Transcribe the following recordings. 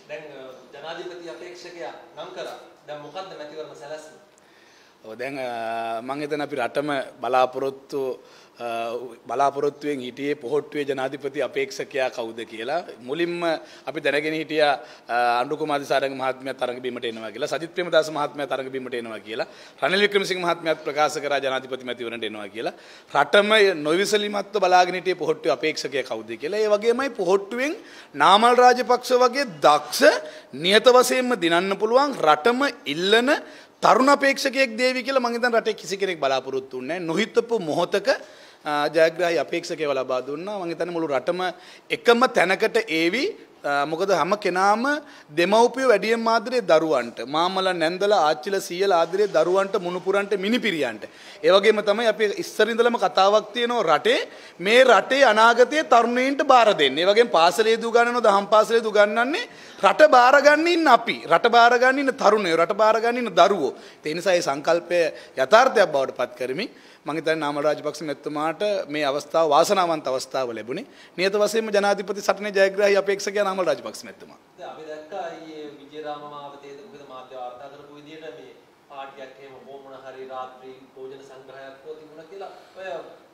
දැන් ජනාධිපති අපේක්ෂකයා නම් කරා. දැන් මොකද්ද මැතිවරණ සැලැස්ම? ඔව් දැන් මම හිතන අපි රටම බලාපොරොත්තුවෙන් හිටියේ පොහොට්ටුවේ ජනාධිපති අපේක්ෂකයා කවුද කියලා. මුලින්ම අපි දැනගෙන හිටියා අනුර කුමාර දිසාරංග මහත්මයා තරඟ බිමට එනවා කියලා. සජිත් ප්‍රේමදාස මහත්මයා තරඟ බිමට එනවා කියලා. රනිල් වික්‍රමසිංහ මහත්මයාත් ප්‍රකාශ කරා ජනාධිපති මැතිවරණයට එනවා කියලා. රටම නොවිසලිමත්ව බලාගෙන හිටියේ පොහොට්ටුවේ අපේක්ෂකයා කවුද කියලා. ඒ වගේමයි පොහොට්ටුවෙන් නාමල් රාජපක්ෂ වගේ දක්ෂ නියත වශයෙන්ම දිනන්න පුළුවන් රටම ඉල්ලන තරුණ අපේක්ෂකයෙක් දේවි කියලා මම හිතන රටේ කිසි කෙනෙක් බලාපොරොත්තු වෙන්නේ නැහැ. නොහිතපු මොහොතක ජයග්‍රාහී අපේක්ෂකයව ලබා දුන්නා. මම හිතන්නේ මුළු රටම එකම තැනකට ඒවි. මොකද හැම කෙනාම දෙමව්පියෝ වැඩියෙන් ආදරේ දරුවන්ට, මාමලා නැන්දලා ආච්චිලා සීයලා ආදරේ දරුවන්ට, මුණුපුරන්ට, මිනිපිරියන්ට. ඒ වගේම තමයි අපි ඉස්සර ඉඳලම කතාවක් තියෙනවා රටේ මේ රටේ අනාගතයේ තරුණයින්ට බාර දෙන්න. ඒ වගේම පාසලේ දු ගන්නනෝ දහම් පාසලේ දු ගන්නන්නේ රට බාර ගන්න ඉන්න අපි. රට බාර ගන්න ඉන්න තරුණයෝ, රට බාර ගන්න ඉන්න දරුවෝ. ඒ නිසා මේ සංකල්පය යථාර්ථයක් බවට පත් කරමින් මම හිතන්නේ නාමල් රාජපක්ෂ මැතිතුමාට මේ අවස්ථාව වාසනාවන්ත අවස්ථාව ලැබුණේ. නියත වශයෙන්ම ජනාධිපති සටනේ ජයග්‍රාහී අපේක්ෂකයා නාමල් රාජපක්ෂ මැතිතුමා. දැන් අපි දැක්කා ඊයේ විජේරාම මාවතේ මොකද මාධ්‍ය වාර්තා කරපු විදිහට මේ පාටියක් එහෙම මොන හරි රාත්‍රී භෝජන සංග්‍රහයක් හෝ තිබුණා කියලා ඔය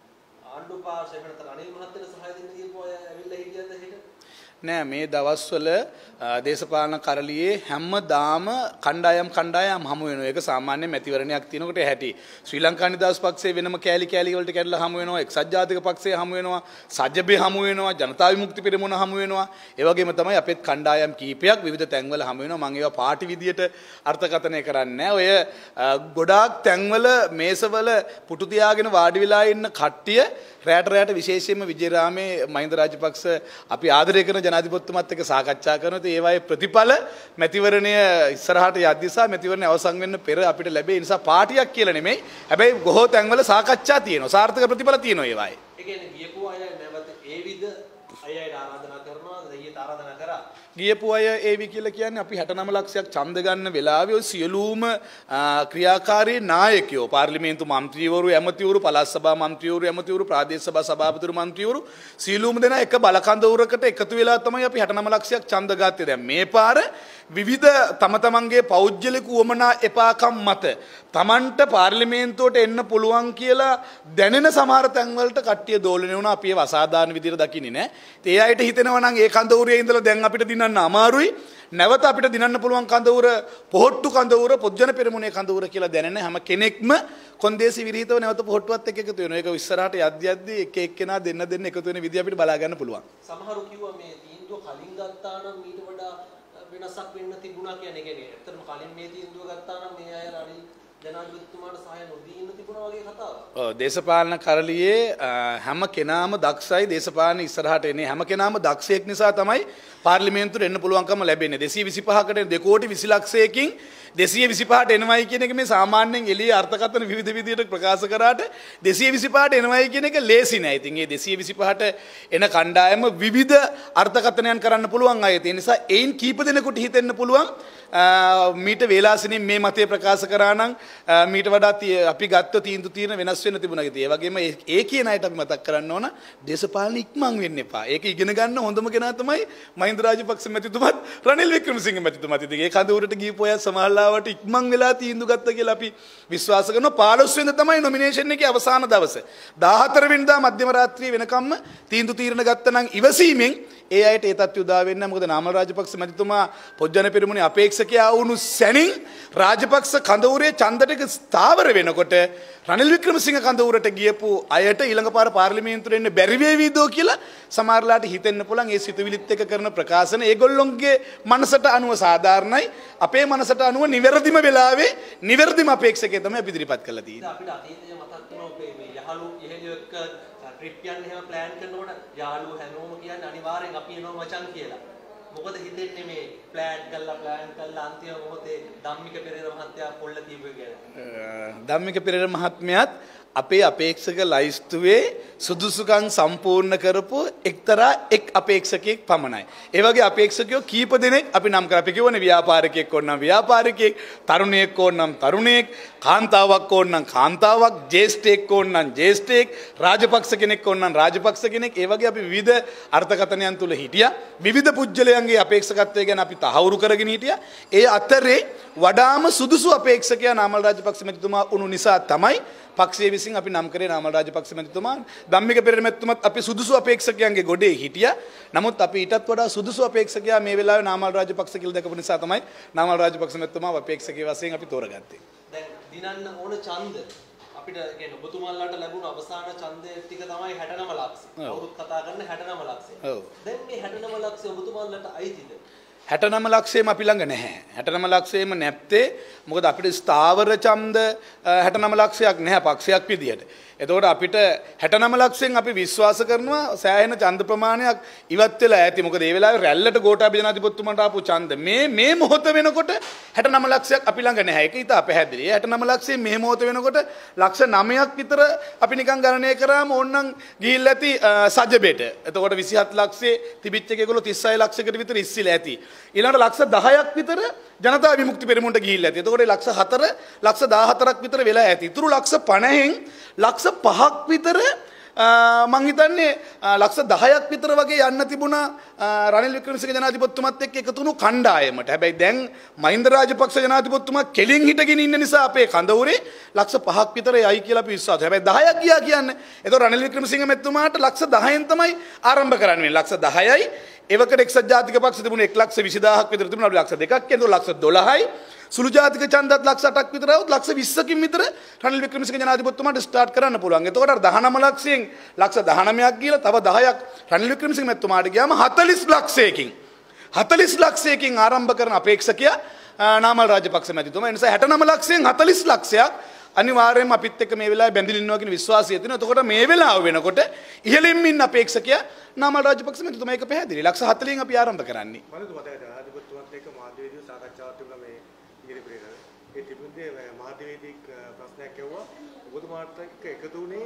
ආණ්ඩු පාර්ශ්වය වෙනතර අනිල් මහත්තයට සහාය දෙන්න කියපු අය ඇවිල්ලා හිටියද හෙට? නෑ මේ දවස්වල දේශපාලන කරලියේ හැමදාම කණ්ඩායම් හමු වෙනවා. ඒක සාමාන්‍ය මැතිවරණයක් තියෙනකොට ඇහැටි. ශ්‍රී ලංකා නිදහස් පක්ෂයේ වෙනම කෑලි වලට කැඩලා හමු වෙනවා. එක්සත් ජාතික පක්ෂයේ හමු වෙනවා. සජ්ජබේ හමු වෙනවා. ජනතා විමුක්ති පෙරමුණ හමු වෙනවා. ඒ වගේම තමයි අපේත් කණ්ඩායම් කීපයක් විවිධ තැන්වල හමු වෙනවා. මම ඒවා පාටි විදියට අර්ථකථනය කරන්නේ නෑ. ඔය ගොඩාක් තැන්වල මේසවල පුටු තියාගෙන වාඩි වෙලා ඉන්න කට්ටිය රැට විශේෂයෙන්ම විජේරාමේ මහින්ද රාජපක්ෂ අපි ආදරය කරන ජනාධිපතිතුමත් එක්ක සාකච්ඡා කරනවා. ඒ වගේ ප්‍රතිඵල මැතිවරණය ඉස්සරහට යද්දිසා මැතිවරණය අවසන් වෙන්න පෙර අපිට ලැබෙයි. නිසා පාටියක් කියලා නෙමෙයි. හැබැයි බොහෝ තැන්වල සාකච්ඡා තියෙනවා. සාර්ථක ප්‍රතිඵල තියෙනවා ඒ වගේ. ඒ කියන්නේ ගියපු අය නැවත ඒ විද අයයට ආරාධනා කරනවා. ඊට ආරාධනා කරා. ගියපු අය ඒවි කියලා කියන්නේ අපි 69 ලක්ෂයක් ඡන්ද ගන්න වෙලාවේ ඔය සියලුම ක්‍රියාකාරී නායකයෝ පාර්ලිමේන්තු මන්ත්‍රීවරු ඇමතිවරු පළාත් සභා මන්ත්‍රීවරු ඇමතිවරු ප්‍රාදේශ සභා සභාපතිවරු මන්ත්‍රීවරු සියලුම දෙනා එක බලකඳවුරකට එකතු වෙලා තමයි අපි 69 ලක්ෂයක් ඡන්ද ගත්තේ. දැන් මේ පාර විවිධ තමන්ගේ පෞද්ගලික උවමනා එපාකම් මත තමන්ට පාර්ලිමේන්තුවට එන්න පුළුවන් කියලා දැනෙන සමහර තැන්වලට කට්ටිය දෝලණය වුණා. අපි ඒව අසාධාරණ විදිහට දකින්නේ නැහැ. ඒ අයට හිතෙනවා නම් ඒ කඳවුරේ ඉඳලා දැන් අපිට දිනන්න අමාරුයි. නැවත අපිට දිනන්න පුළුවන් කඳවුර පොහොට්ටු කඳවුර පොත්ජන පෙරමුණේ කඳවුර කියලා දැනෙන හැම කෙනෙක්ම කොන්දේසි විරහිතව නැවත පොහොට්ටුවත් එක්ක එකතු වෙනවා. ඒක ඉස්සරහට යද්දී එක එක්කෙනා දෙන්න එකතු වෙන විදිහ අපිට බලා ගන්න පුළුවන්. සමහරු කිව්වා මේ තීන්දුව කලින් ගත්තා නම් ඊට වඩා වෙනසක් වෙන්න තිබුණා කියන්නේ. ඒ කියන්නේ ඇත්තටම කලින් මේ තීන්දුව ගත්තා නම් මේ අය රනිල් ජනාධිපතිතුමාට සහාය නොදී ඉන්න තිබුණා වගේ කතාවක්. ඔව් දේශපාලන කරලියේ හැම කෙනාම දක්ෂයි. දේශපාලන ඉස්සරහට එන්නේ හැම කෙනාම දක්ෂයෙක් නිසා තමයි පාර්ලිමේන්තුවට එන්න පුළුවන්කම ලැබෙන්නේ. 225කට 2 කෝටි 20 ලක්ෂයකින් 225ට එනවයි කියන එක මේ සාමාන්‍යයෙන් එළියේ අර්ථකථන විවිධ විදිහට ප්‍රකාශ කරාට 225ට එනවයි කියන එක ලේසි නෑ. ඉතින් මේ 225ට එන කණ්ඩායම විවිධ අර්ථකථනයන් කරන්න පුළුවන් අය. ඒ නිසා ඒයින් කීප දෙනෙකුට හිතෙන්න පුළුවන් මීට වේලාසනින් මේ මතය ප්‍රකාශ කරා නම් මීට වඩා අපි ගත්ත තීන්දුව తీරන වෙනස් වෙන්න තිබුණා කියලා. ඒ වගේම ඒ කියන අයට අපි මතක් කරන්න ඕන දේශපාලන ඉක්මන් වෙන්න එපා. ඒක ඉගෙන ගන්න හොඳම කෙනා තමයි මහින්ද රාජපක්ෂ මැතිතුමත් රනිල් වික්‍රමසිංහ මැතිතුමත්. ඉතින් ඒ කඳවුරට ගිහපු අය සමහරවට ඉක්මන් වෙලා තීන්දුව ගත්තා කියලා අපි විශ්වාස කරනවා. 15 වෙනිදා තමයි නොමිනේෂන් එකේ අවසාන දවස. 14 වෙනිදා මධ්‍යම රාත්‍රියේ වෙනකම්ම තීන්දුව తీරන ගත්තා නම් ඉවසීමෙන් ඒ අයට ඒ තත්ත්වය උදා වෙන්නේ නැහැ. මොකද නාමල් රාජපක්ෂ මැතිතුමා පොත්ජන පෙරමුණේ අපේක්ෂකයා වුණු සැනින් රාජපක්ෂ කඳවුරේ ඡන්ද ටික ස්ථාවර වෙනකොට රනිල් වික්‍රමසිංහ කඳවුරට ගියපු අයට ඊළඟ පාර පාර්ලිමේන්තුවට එන්න බැරි වේවිදෝ කියලා සමහරලාට හිතෙන්න පුළුවන්. ඒ සිතුවිලිත් එක්ක කරන ප්‍රකාශන ඒගොල්ලොන්ගේ මනසට අනුව සාධාරණයි. අපේ මනසට අනුව නිවැරදිම වෙලාවේ නිවැරදිම අපේක්ෂකය තමයි අපි ඉදිරිපත් කරලා තියෙන්නේ. අපිට අතීතයේ මතක් වෙනවා මේ යහළු ඉහෙලිය එක්ක ට්‍රිප් යන්න එහෙම ප්ලෑන් කරනකොට යාළුවෝ හැමෝම කියන්නේ අනිවාර්යෙන් අපි එනවා මචං කියලා. මොකද හිතෙන්නේ මේ ප්ලෑන් කළා අන්තිම මොහොතේ ධම්මික පෙරේර මහත්තයා පොල්ල දීපු එක ගැන. ධම්මික පෙරේර මහත්මයාත් අපේ අපේක්ෂක ලයිස්තුවේ සුදුසුකම් සම්පූර්ණ කරපු එක්තරා එක් අපේක්ෂකයෙක් පමණයි. ඒ වගේ අපේක්ෂකයෝ කීප දෙනෙක් අපි නම් කර අපි කියවනේ ව්‍යාපාරිකයෙක් ඕනනම් ව්‍යාපාරිකයෙක්, තරුණයෙක් ඕනනම් තරුණයෙක්, කාන්තාවක් ඕනනම් කාන්තාවක්, ජ්‍යෙෂ්ඨයෙක් ඕනනම් ජ්‍යෙෂ්ඨයෙක්, රාජපක්ෂ කෙනෙක් ඕනනම් රාජපක්ෂ කෙනෙක්. ඒ වගේ අපි විවිධ අර්ථකථනයන් තුල හිටියා. විවිධ පුජ්‍යලයන්ගේ අපේක්ෂකත්වය ගැන අපි තහවුරු කරගෙන හිටියා. ඒ අතරේ වඩාම සුදුසු අපේක්ෂකයා නාමල් රාජපක්ෂ මැතිතුමා වුණු නිසා තමයි පක්ෂයේ විසින් අපි නම් කරේ නාමල් රාජපක්ෂ මැතිතුමා. ධම්මික පෙරේරා මැතිතුමත් අපි සුදුසු අපේක්ෂකයන්ගේ ගොඩේ හිටියා. නමුත් අපි ඊටත් වඩා සුදුසු අපේක්ෂකයා මේ වෙලාවේ නාමල් රාජපක්ෂ කියලා දැකපු නිසා තමයි නාමල් රාජපක්ෂ මැතිතුමා අපේක්ෂකයෙක් වශයෙන් අපි තෝරගත්තේ. දැන් දිනන්න ඕන ඡන්ද අපිට කියන්නේ ඔබතුමාලාට ලැබුණු අවසාන ඡන්දය ටික තමයි 69 ලක්ෂය. කවුරුත් කතා කරන 69 ලක්ෂය. දැන් මේ 69 ලක්ෂය ඔබතුමාලාට අයිතිද? 69 ලක්ෂයම අපි ළඟ නැහැ. 69 ලක්ෂයම නැත්තේ මොකද අපිට ස්ථාවර ඡන්ද 69 ලක්ෂයක් නැහැ පක්ෂයක් විදියට. එතකොට අපිට 69 ලක්ෂයෙන් අපි විශ්වාස කරනවා සෑහෙන ඡන්ද ප්‍රමාණයක් ඉවත් වෙලා ඇති. මොකද ඒ වෙලාවේ රැල්ලට ගෝඨාභය ජනාධිපතිතුමාට ආපු ඡන්ද මේ මොහොත වෙනකොට 69 ලක්ෂයක් අපි ළඟ නැහැ. ඒක ඉතා පැහැදිලි. 69 ලක්ෂයෙන් මේ මොහොත වෙනකොට ලක්ෂ 9ක් විතර අපි නිකන් ගණනය කරාම ඕනනම් ගිහිල්ලා ඇති සජබෙට. එතකොට 27 ලක්ෂයේ තිබිච්ච එක ඒගොල්ලෝ 36 ලක්ෂයකට විතර ඉස්සිලා ඇති. ඊළඟට ලක්ෂ 10ක් විතර ජනතා විමුක්ති පෙරමුණට ගිහිල්ලා ඇති. එතකොට ලක්ෂ 4 ලක්ෂ 14ක් විතර වෙලා ඇති. ඉතුරු ලක්ෂ 50න් ලක්ෂ 5ක් විතර මං හිතන්නේ ලක්ෂ 10ක් විතර වගේ යන්න තිබුණා රනිල් වික්‍රමසිංහ ජනාධිපතිතුමත් එක්ක එකතු වුණු කණ්ඩායමට. හැබැයි දැන් මහින්ද රාජපක්ෂ ජනාධිපතිතුමා කෙලින් හිටගෙන ඉන්න නිසා අපේ කඳවුරේ ලක්ෂ 5ක් විතර යයි කියලා අපි විශ්වාසයි. හැබැයි 10ක් ගියා කියන්නේ. ඒතකොට රනිල් වික්‍රමසිංහ මැතිතුමාට ලක්ෂ 10න් තමයි ආරම්භ කරන්න වෙන්නේ. ලක්ෂ 10යි එවකට එක්සත් ජාතික පක්ෂ තිබුණේ 1,20,000ක් විතර තිබුණා. අපි ලක්ෂ 2ක් කියනකොට ලක්ෂ 12යි. සුළු ජාතික ඡන්දත් ලක්ෂ 8ක් විතර આવුත් ලක්ෂ 20කින් විතර රනිල් වික්‍රමසිංහ ජනාධිපතිතුමාට ස්ටාර්ට් කරන්න පුළුවන්. එතකොට 19 ලක්ෂයෙන් ලක්ෂ 19ක් ගිහලා තව 10ක් රනිල් වික්‍රමසිංහ මැතිතුමාට ගියාම 40 ලක්ෂයකින් ආරම්භ කරන අපේක්ෂකයා නාමල් රාජපක්ෂ මැතිතුමා. ඒ නිසා 69 ලක්ෂයෙන් 40 ලක්ෂයක් අනිවාර්යයෙන්ම අපිත් එක්ක මේ වෙලාවේ බැඳිලා ඉන්නවා කියන විශ්වාසය තියෙනවා. එතකොට මේ වෙලාව වෙනකොට ඉහළින් ඉන්න අපේක්ෂකයා නාමල් රාජපක්ෂ මැතිතුමා ඒක පැහැදිලි. ලක්ෂ 40න් අපි ආරම්භ කරන්නේ. ජනාධිපතිතුමාත් එක්ක මාධ්‍යවේදීව සාකච්ඡාවක් තිබුණා මේ ඉංග්‍රීසි පෙරේරා. ඒ තිබුණේ මාධ්‍යවේදී ප්‍රශ්නයක් ඇහුවා. ඔබතුමාට එක්ක එකතු වුණේ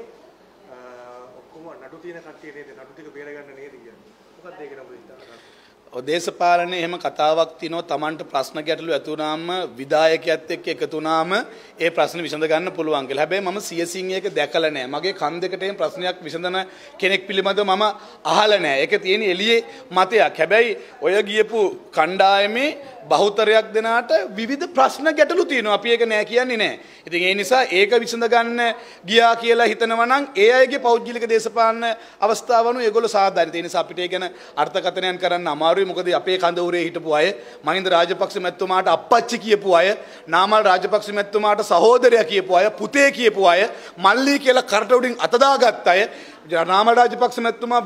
ඔක්කොම නඩු තියෙන කට්ටිය නේද? නඩු ටික බේර ගන්න නේද කියන්නේ. මොකක්ද ඒක නම් හිතන්නේ? දේශපාලනයේ එහෙම කතාවක් තියෙනවා. Tamanට ප්‍රශ්න ගැටලු ඇති වුණාම විධායකයත් එක්ක එකතු වුණාම ඒ ප්‍රශ්න විසඳ ගන්න පුළුවන් කියලා. හැබැයි මම සියසින් ඒක දැකලා නැහැ. මගේ කන් දෙකට එහෙම ප්‍රශ්නයක් විසඳන කෙනෙක් පිළිබඳව මම අහලා නැහැ. ඒක තියෙන එළියේ මතයක්. හැබැයි ඔය ගියපු කණ්ඩායමේ බහුතරයක් දෙනාට විවිධ ප්‍රශ්න ගැටලු තියෙනවා. අපි ඒක නෑ කියන්නේ නෑ. ඉතින් ඒ නිසා ඒක විසඳ ගන්න ගියා කියලා හිතනවා නම් ඒ අයගේ පෞද්ගලික දේශපාලන අවස්ථාවනු ඒගොල්ලෝ සාධාරණයි. ඒ නිසා අපිට ඒ ගැන අර්ථකථනයන් කරන්න අමාරුයි. මොකද අපේ කඳවුරේ හිටපු අය මහින්ද රාජපක්ෂ මැතිතුමාට අප්පච්චි කියපු අය, නාමල් රාජපක්ෂ මැතිතුමාට සහෝදරයා කියපු අය, පුතේ කියපු අය, මල්ලි කියලා කරට උඩින් අත දාගත් අය, නාමල් රාජපක්ෂ මැතිතුමා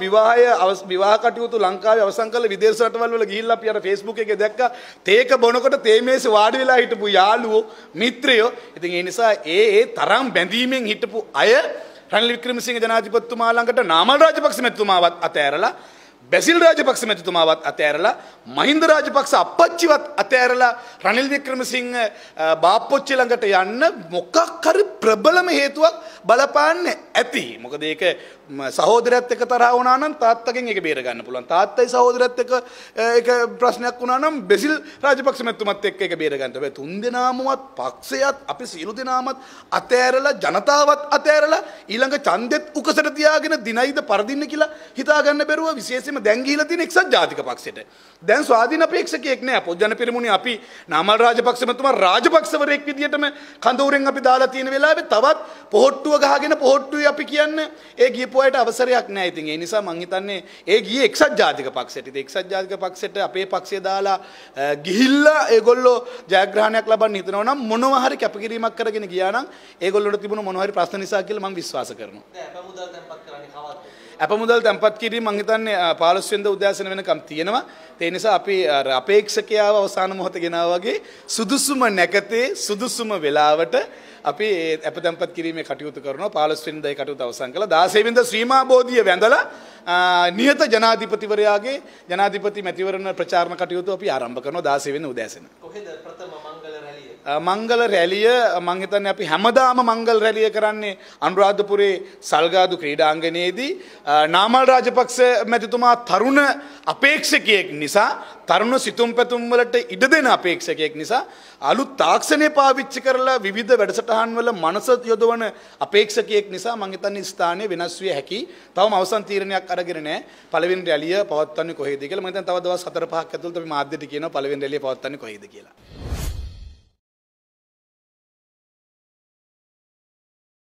විවාහ කටයුතු ලංකාවේ අවසන් කළ විදේශ රටවල් වල ගිහිල්ලා අපි අර Facebook එකේ දැක්කා තේක බොනකොට තේ මේසේ වාඩි වෙලා හිටපු යාළුවෝ මිත්‍රයෝ. ඉතින් ඒ නිසා ඒ තරම් බැඳීමෙන් හිටපු අය රනිල් වික්‍රමසිංහ ජනාධිපතිතුමා ළඟට නාමල් රාජපක්ෂ මැතිතුමාවත් අතෑරලා, බැසිල් රාජපක්ෂ මැතිතුමාවත් අතෑරලා, මහින්ද රාජපක්ෂ අප්පච්චිවත් අතෑරලා රනිල් වික්‍රමසිංහ බාප්පොච්චි ළඟට යන්න මොකක් හරි ප්‍රබලම හේතුවක් බලපාන්නේ ඇති. මොකද ඒක සහෝදරයත් එක්ක තරහ වුණා නම් තාත්තගෙන් ඒක බේර ගන්න පුළුවන්. තාත්තයි සහෝදරයත් එක්ක ඒක ප්‍රශ්නයක් වුණා නම් බැසිල් රාජපක්ෂ මැතිතුමත් එක්ක ඒක බේර ගන්න. හැබැයි තුන් දෙනාමවත් පක්ෂයත් අපි සියලු දෙනාමත් අතෑරලා, ජනතාවත් අතෑරලා ඊළඟ ඡන්දෙත් උකසට තියාගෙන දිනයිද පරදින්න කියලා හිතා ගන්න බැරුව විශේෂයෙන්ම දැන් ගිහිලා තියෙන එක්සත් ජාතික පක්ෂයට. දැන් ස්වාධීන අපේක්ෂකයෙක් නෑ. පොජ්ජන පෙරමුණේ අපි නාමල් රාජපක්ෂ මැතිතුමා රාජපක්ෂවරයෙක් විදියටම කඳවුරෙන් අපි දාලා තියෙන වෙලාවේ තවත් පොහොට්ටුව ගහගෙන පොහොට්ටුවේ අපි කියන්නේ ඒ ගියපු අයට අවසරයක් නෑ. ඉතින් ඒ නිසා මං හිතන්නේ ඒ ගියේ එක්සත් ජාතික පක්ෂයට. ඉතින් එක්සත් ජාතික පක්ෂයට අපේ පක්ෂය දාලා ගිහිල්ලා ඒගොල්ලෝ ජයග්‍රහණයක් ලබන්න හිතනවා නම් මොනවා හරි කැපකිරීමක් කරගෙන ගියා නම් ඒගොල්ලොන්ට තිබුණ මොනවා හරි ප්‍රශ්න නිසා කියලා මං විශ්වාස කරනවා. දැන් අපමුදල් තැන්පත් කරන්නේ කවද්ද? අපමුදල් තැන්පත් කිරීම මං හිතන්නේ 15 වෙනිදා උදෑසන වෙනකම් තියෙනවා. ඒ නිසා අපි අපේක්ෂකයාව අවසාන මොහොත ගෙනාවා වගේ සුදුසුම නැකතේ සුදුසුම වෙලාවට අපි අප තැන්පත් කිරීමේ කටයුතු කරනවා. 15 වෙනිදා ඒ කටයුතු අවසන් කළා. 16 වෙනිදා ශ්‍රීමා බෝධිය වැඳලා නියත ජනාධිපතිවරයාගේ ජනාධිපති මැතිවරණ ප්‍රචාරණ කටයුතු අපි ආරම්භ කරනවා 16 වෙනිදා උදෑසන. කොහෙද ප්‍රථම මංගල රැළිය? මංගල රැලිය මං හිතන්නේ අපි හැමදාම මංගල රැලිය කරන්නේ අනුරාධපුරේ සල්ගාදු ක්‍රීඩාංගණයේදී නාමල් රාජපක්ෂ මැතිතුමා තරුණ අපේක්ෂකයෙක් නිසා තරුණ සිතුම් පැතුම් වලට ඉඩ දෙන අපේක්ෂකයෙක් නිසා අලුත් තාක්ෂණය පාවිච්චි කරලා විවිධ වැඩසටහන් වල මනස යොදවන අපේක්ෂකයෙක් නිසා මං හිතන්නේ ස්ථානය වෙනස් විය හැකි. තවම අවසන් තීරණයක් අරගෙන නැහැ. පළවෙනි රැලිය පවත්වන්නේ කොහේද කියලා. මම හිතන්නේ තව දවස් 4-5ක් ඇතුළත අපි මාධ්‍යට කියනවා පළවෙනි රැලිය පවත්වන්නේ කොහේද කියලා.